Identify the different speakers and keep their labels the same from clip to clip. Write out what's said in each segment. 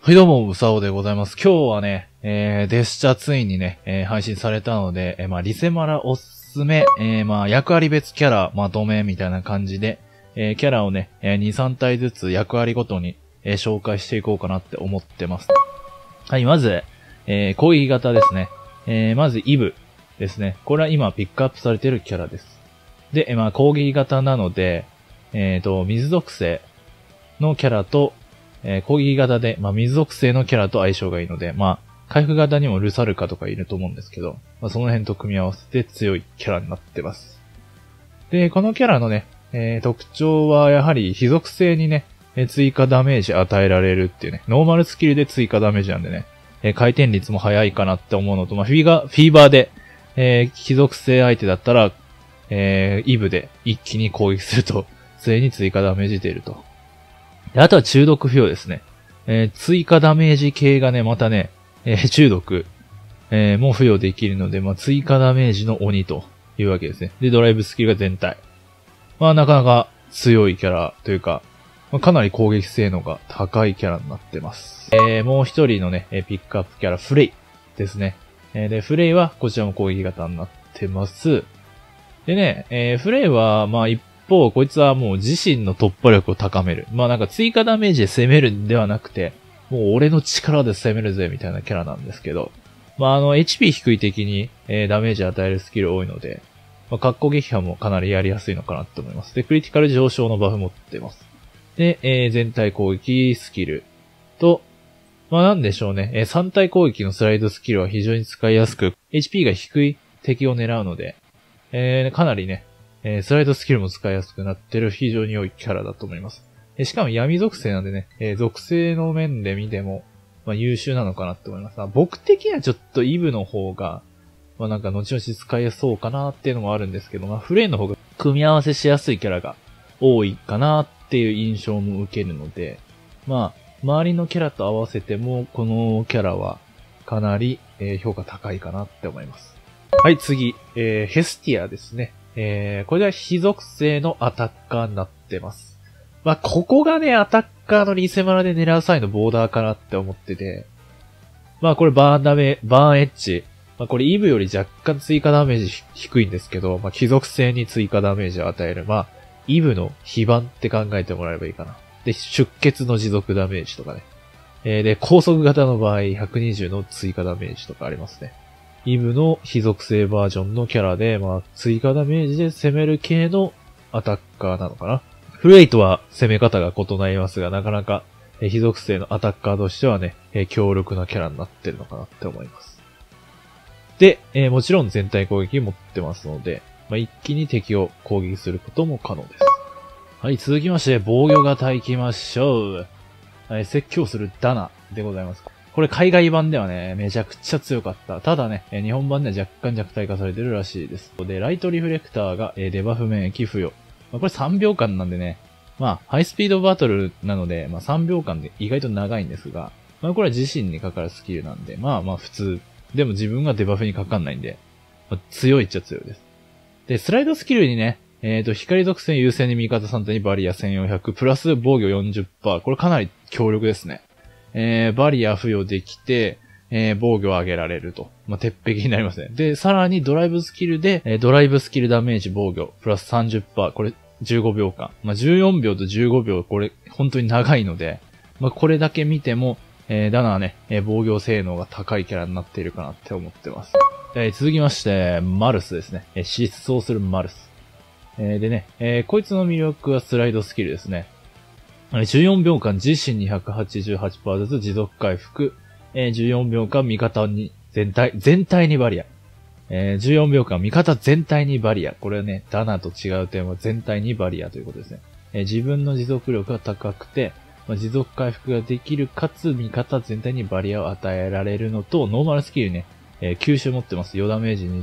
Speaker 1: はいどうも、うさおでございます。今日はね、デスチャついにね、配信されたので、リセマラおすすめ、役割別キャラまとめみたいな感じで、キャラをね、2、3体ずつ役割ごとに、紹介していこうかなって思ってます。はい、まず、攻撃型ですね。まず、イブですね。これは今ピックアップされているキャラです。で、攻撃型なので、水属性のキャラと、攻撃型で、水属性のキャラと相性がいいので、回復型にもルサルカとかいると思うんですけど、その辺と組み合わせて強いキャラになってます。で、このキャラのね、特徴はやはり非属性にね、追加ダメージ与えられるっていうね、ノーマルスキルで追加ダメージなんでね、回転率も早いかなって思うのと、フィーバーで、非属性相手だったら、イブで一気に攻撃すると、常に追加ダメージ出ると。であとは中毒付与ですね。追加ダメージ系がね、またね、中毒、も付与できるので、追加ダメージの鬼というわけですね。で、ドライブスキルが全体。なかなか強いキャラというか、かなり攻撃性能が高いキャラになってます。もう一人のね、ピックアップキャラ、フレイですね。で、フレイはこちらも攻撃型になってます。でね、フレイは、一方、こいつはもう自身の突破力を高める。追加ダメージで攻めるんではなくて、もう俺の力で攻めるぜみたいなキャラなんですけど、HP 低い敵に、ダメージ与えるスキル多いので、格好撃破もかなりやりやすいのかなと思います。で、クリティカル上昇のバフ持ってます。で、全体攻撃スキルと、なんでしょうね、3体攻撃のスライドスキルは非常に使いやすく、HP が低い敵を狙うので、かなりね、スライドスキルも使いやすくなってる非常に良いキャラだと思います。しかも闇属性なんでね、属性の面で見ても、優秀なのかなって思います。僕的にはちょっとイブの方が、後々使いやすそうかなっていうのもあるんですけど、フレイの方が組み合わせしやすいキャラが多いかなっていう印象も受けるので、周りのキャラと合わせても、このキャラはかなり、評価高いかなって思います。はい、次、ヘスティアですね。これは非属性のアタッカーになってます。ここがね、アタッカーのリセマラで狙う際のボーダーかなって思ってて、これバーンエッジ。これイブより若干追加ダメージ低いんですけど、非属性に追加ダメージを与える。イブの非番って考えてもらえばいいかな。で、出血の持続ダメージとかね。で、高速型の場合、120の追加ダメージとかありますね。イブの非属性バージョンのキャラで、追加ダメージで攻める系のアタッカーなのかな。フレイとは攻め方が異なりますが、なかなか非属性のアタッカーとしてはね、強力なキャラになってるのかなって思います。で、もちろん全体攻撃持ってますので、一気に敵を攻撃することも可能です。はい、続きまして、防御型行きましょう。はい、説教するダナでございます。これ海外版ではね、めちゃくちゃ強かった。ただね、日本版では若干弱体化されてるらしいです。で、ライトリフレクターがデバフ免疫付与。これ3秒間なんでね、ハイスピードバトルなので、3秒間で意外と長いんですが、これは自身にかかるスキルなんで、普通。でも自分がデバフにかかんないんで、強いっちゃ強いです。で、スライドスキルにね、光属性優先に味方3体にバリア1400、プラス防御 40%。これかなり強力ですね。バリア付与できて、防御を上げられると。鉄壁になりますね。で、さらにドライブスキルで、ドライブスキルダメージ防御、プラス 30%。これ15秒間。14秒と15秒、これ本当に長いので、これだけ見ても、ダナはね、防御性能が高いキャラになっているかなって思ってます。続きまして、マルスですね。疾走するマルス。でね、こいつの魅力はスライドスキルですね。14秒間自身に 188% ずつ持続回復。14秒間味方に全体にバリア。14秒間味方全体にバリア。これはね、ダナと違う点は全体にバリアということですね。自分の持続力が高くて、持続回復ができるかつ味方全体にバリアを与えられるのと、ノーマルスキルね、吸収持ってます。余ダメージ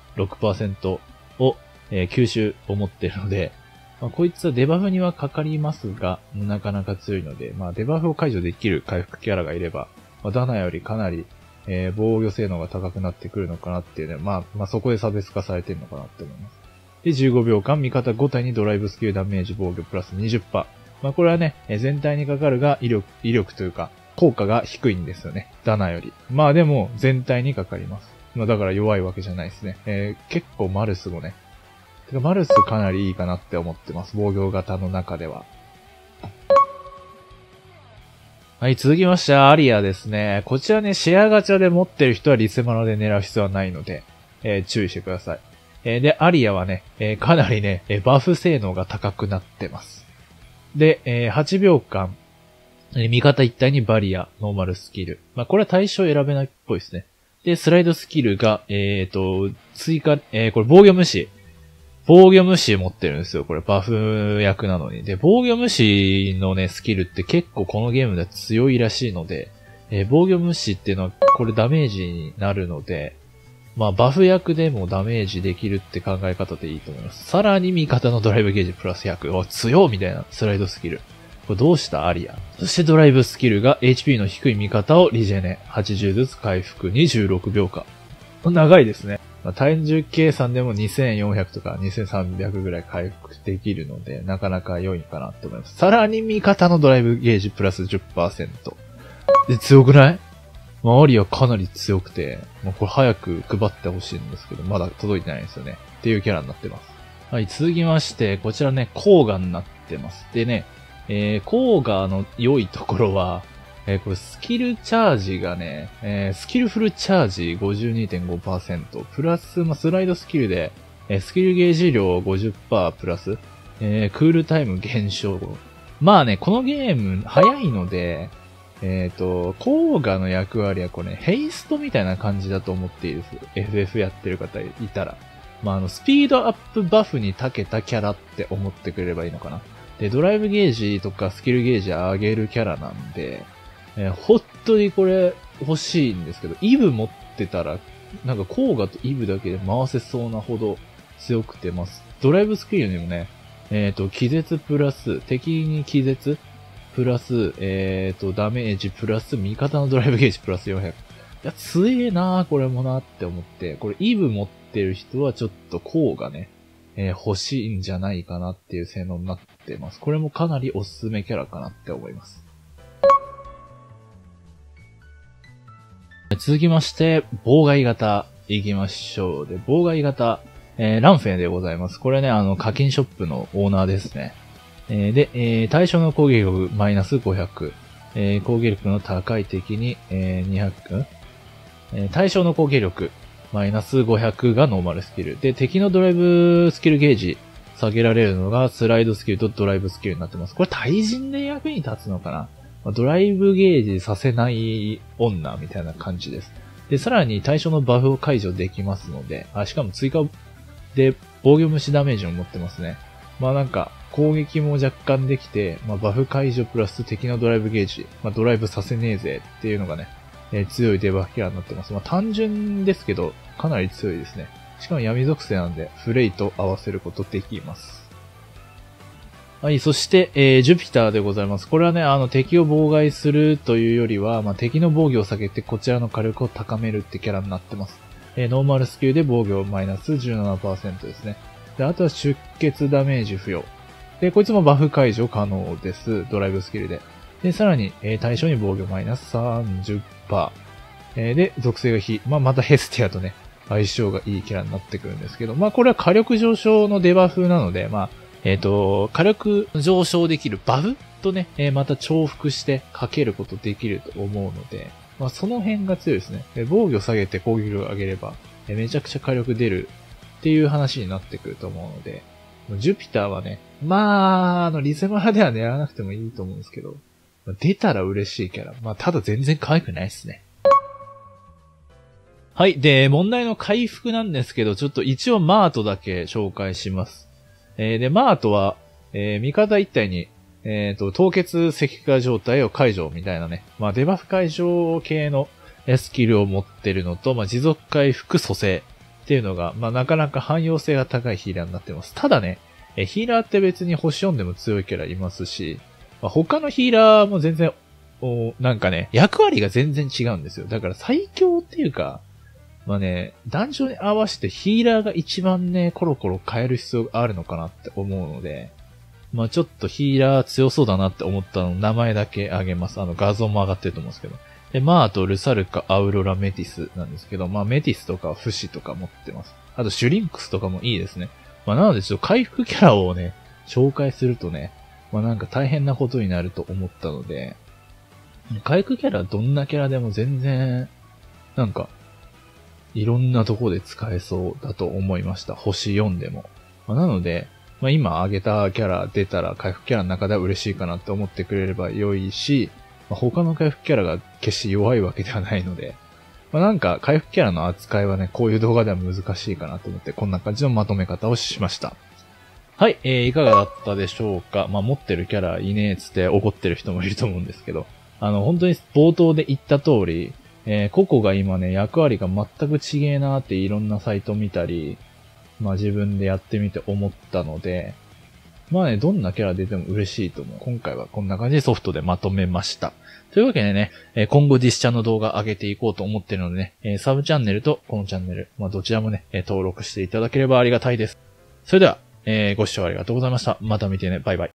Speaker 1: 26% を、吸収を持ってるので、こいつはデバフにはかかりますが、なかなか強いので、デバフを解除できる回復キャラがいれば、ダナよりかなり、防御性能が高くなってくるのかなっていうね、そこで差別化されてるのかなって思います。で、15秒間、味方5体にドライブスキルダメージ防御プラス 20%。これはね、全体にかかるが威力というか、 効果が低いんですよね。ダナより。まあでも、全体にかかります。まあだから弱いわけじゃないですね。結構マルスもね。てかマルスかなりいいかなって思ってます。防御型の中では。はい、続きましてアリアですね。こちらね、シェアガチャで持ってる人はリセマラで狙う必要はないので、注意してください。で、アリアはね、かなりね、バフ性能が高くなってます。で、8秒間、味方一体にバリア、ノーマルスキル。まあ、これは対象選べないっぽいですね。で、スライドスキルが、追加、これ防御無視。防御無視持ってるんですよ。これバフ役なのに。で、防御無視のね、スキルって結構このゲームでは強いらしいので、防御無視っていうのはこれダメージになるので、まあバフ役でもダメージできるって考え方でいいと思います。さらに味方のドライブゲージプラス100。強みたいなスライドスキル。これどうしたアリア。そしてドライブスキルが HP の低い味方をリジェネ。80ずつ回復。26秒間。長いですね。まあ、単純計算でも2400とか2300ぐらい回復できるので、なかなか良いかなって思います。さらに味方のドライブゲージプラス 10%。で、強くない？まあ、アリアかなり強くて、まあ、これ早く配ってほしいんですけど、まだ届いてないんですよね。っていうキャラになってます。はい、続きまして、こちらね、コーガになってます。でね、コーガの良いところは、これスキルチャージがね、スキルフルチャージ 52.5%、プラス、まあ、スライドスキルで、スキルゲージ量 50% プラス、クールタイム減少。まあね、このゲーム早いので、コーガの役割はこれね、ヘイストみたいな感じだと思っていいです。FF やってる方いたら。まあ、スピードアップバフに長けたキャラって思ってくれればいいのかな。で、ドライブゲージとかスキルゲージ上げるキャラなんで、本当にこれ欲しいんですけど、イブ持ってたら、なんかコーガとイブだけで回せそうなほど強くてます。ドライブスキルにもね、気絶プラス、敵に気絶プラス、ダメージプラス、味方のドライブゲージプラス400。いや、強えなーこれもなって思って、これイブ持ってる人はちょっとコーガね、欲しいんじゃないかなっていう性能になってます。これもかなりおすすめキャラかなって思います。続きまして、妨害型行きましょう。で、妨害型、ランフェでございます。これね、課金ショップのオーナーですね。で、対象の攻撃力マイナス500。攻撃力の高い敵に、200。対象の攻撃力マイナス500がノーマルスキル。で、敵のドライブスキルゲージ下げられるのがスライドスキルとドライブスキルになってます。これ対人で役に立つのかな？ドライブゲージさせない女みたいな感じです。で、さらに対象のバフを解除できますので、しかも追加で防御無視ダメージを持ってますね。まあなんか、攻撃も若干できて、まあバフ解除プラス敵のドライブゲージ、まあドライブさせねえぜっていうのがね、強いデバフキャラになってます。まあ単純ですけど、かなり強いですね。しかも闇属性なんで、フレイと合わせることできます。はい、そして、ジュピターでございます。これはね、敵を妨害するというよりは、まあ、敵の防御を下げて、こちらの火力を高めるってキャラになってます。ノーマルスキルで防御マイナス 17% ですね。で、あとは出血ダメージ付与。で、こいつもバフ解除可能です。ドライブスキルで。で、さらに、対象に防御マイナス 30%。で、属性が非。まあ、またヘスティアとね、相性がいいキャラになってくるんですけど、まあ、これは火力上昇のデバフなので、まあ、火力上昇できるバフとね、また重複してかけることできると思うので、まあその辺が強いですね。防御下げて攻撃力を上げれば、めちゃくちゃ火力出るっていう話になってくると思うので、ジュピターはね、まあ、リセマラでは狙わなくてもいいと思うんですけど、出たら嬉しいキャラ。まあただ全然可愛くないですね。はい。で、問題の回復なんですけど、ちょっと一応マートだけ紹介します。で、マートは、味方一体に、凍結石化状態を解除みたいなね。まあ、デバフ解除系のスキルを持ってるのと、まあ、持続回復蘇生っていうのが、まあ、なかなか汎用性が高いヒーラーになってます。ただね、ヒーラーって別に星4でも強いキャラいますし、まあ、他のヒーラーも全然、なんかね、役割が全然違うんですよ。だから最強っていうか、まあね、男女に合わせてヒーラーが一番ね、コロコロ変える必要があるのかなって思うので、 まあちょっとヒーラー強そうだなって思ったの名前だけあげます。画像も上がってると思うんですけど。で、まああとルサルカ、アウロラ、メティスなんですけど、まあメティスとかフシとか持ってます。あとシュリンクスとかもいいですね。まあなのでちょっと回復キャラをね、紹介するとね、まあなんか大変なことになると思ったので、回復キャラどんなキャラでも全然、なんか、いろんなとこで使えそうだと思いました。星4でも。まあ、なので、まあ、今挙げたキャラ出たら回復キャラの中では嬉しいかなって思ってくれれば良いし、まあ、他の回復キャラが決して弱いわけではないので、まあ、なんか回復キャラの扱いはね、こういう動画では難しいかなと思ってこんな感じのまとめ方をしました。はい、いかがだったでしょうか。まあ、持ってるキャラいねえっつって怒ってる人もいると思うんですけど、本当に冒頭で言った通り、個々が今ね、役割が全く違えなーっていろんなサイト見たり、まあ自分でやってみて思ったので、まあね、どんなキャラ出ても嬉しいと思う。今回はこんな感じでソフトでまとめました。というわけでね、今後ディスチャの動画上げていこうと思ってるのでね、サブチャンネルとこのチャンネル、まあどちらもね、登録していただければありがたいです。それでは、ご視聴ありがとうございました。また見てね、バイバイ。